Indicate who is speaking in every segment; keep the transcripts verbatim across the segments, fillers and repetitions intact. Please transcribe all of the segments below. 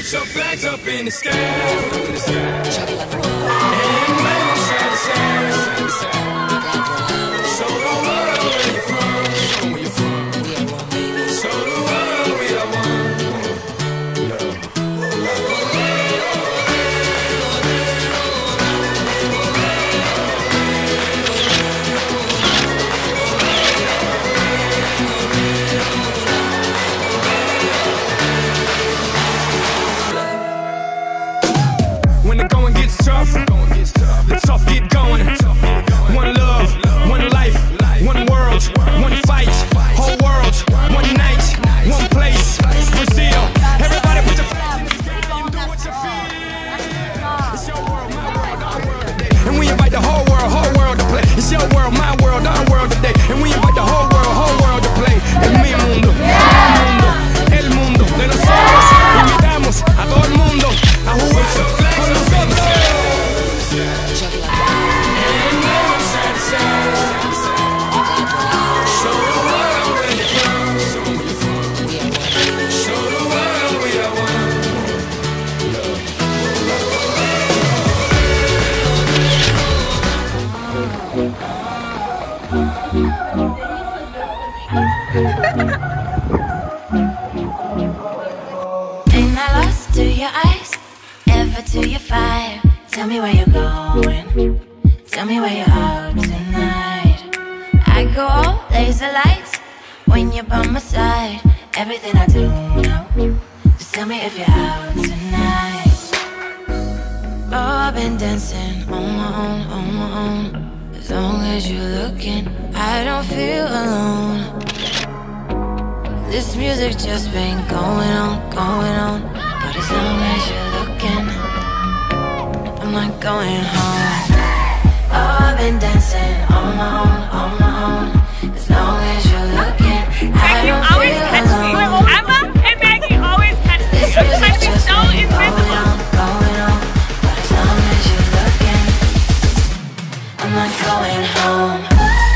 Speaker 1: Put your flags up in the sky, up in the sky. And wave them side to side, side to side. Show the world where you're from, show where you're from. Show the world we are one. When the going gets tough, the tough get going. One love, one life, one world, one fight. Whole world, one night, one place. Brazil, everybody put your flag in the sky and do what you feel. It's your world, my world, our world today. And we invite the whole world, whole world to play. It's your world, my world, our world today. And we invite the whole world, whole world to play. Es mi mundo, el mundo, el mundo de nosotros. Invitamos a todo el mundo a jugar.
Speaker 2: Ain't I lost to your eyes, ever to your fire? Tell me where you're going, tell me where you're out tonight. I go all laser lights when you're by my side. Everything I do now, just tell me if you're out tonight. Oh, I've been dancing on my own, on my own. As long as you're looking, I don't feel alone. This music just been going on, going on. But as long as you're looking, I'm not going home. Oh, I've been dancing on my own, on my own. As long as you're looking, I don't feel alone.
Speaker 3: Emma and Maggie always catch me.
Speaker 2: This music just been going on, going on. But as long as you're looking, I'm not going home.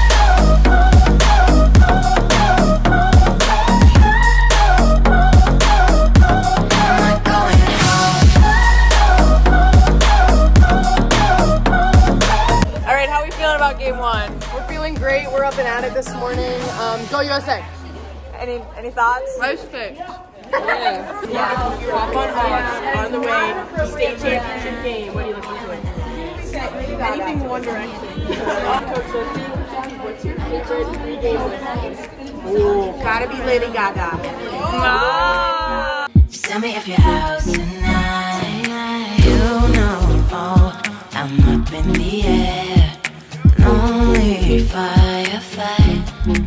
Speaker 3: Game one.
Speaker 4: We're feeling great. We're up and at it this morning. Um, go U S A.
Speaker 3: Any any thoughts?
Speaker 4: Nice pick. Yeah. Yeah. You're off on Hawks on the way to state championship game. What are you looking for? Anything One Direction. What's your favorite three-game win? Ooh, gotta be Lady Gaga.
Speaker 3: No.
Speaker 2: Just tell me if you're out tonight. You know, oh, I'm up in the air. Lonely firefight.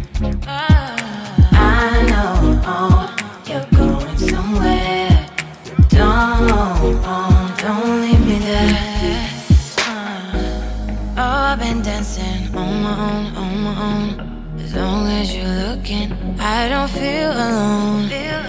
Speaker 2: I know, oh, you're going somewhere. Don't, oh, don't leave me there. Oh, I've been dancing on my own, on my own. As long as you're looking, I don't feel alone.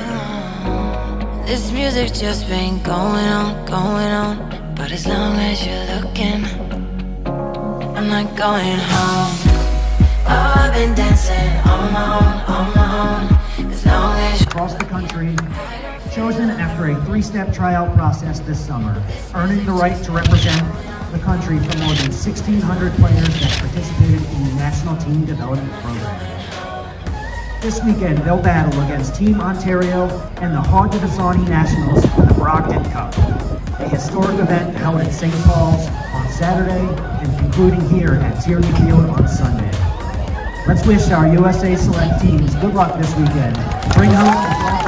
Speaker 2: This music just been going on, going on. But as long as you're looking, I'm not going home. Oh, I've been dancing on my own, on my own. As long as you
Speaker 5: across the country, chosen after a three-step tryout process this summer, earning the right to represent the country for more than sixteen hundred players that participated in the National Team Development Program. This weekend, they'll battle against Team Ontario and the Haudenosaunee Nationals for the Brogden Cup, a historic event held at Saint Paul's on Saturday and concluding here at Tierney Field on Sunday. Let's wish our U S A select teams good luck this weekend. Bring home the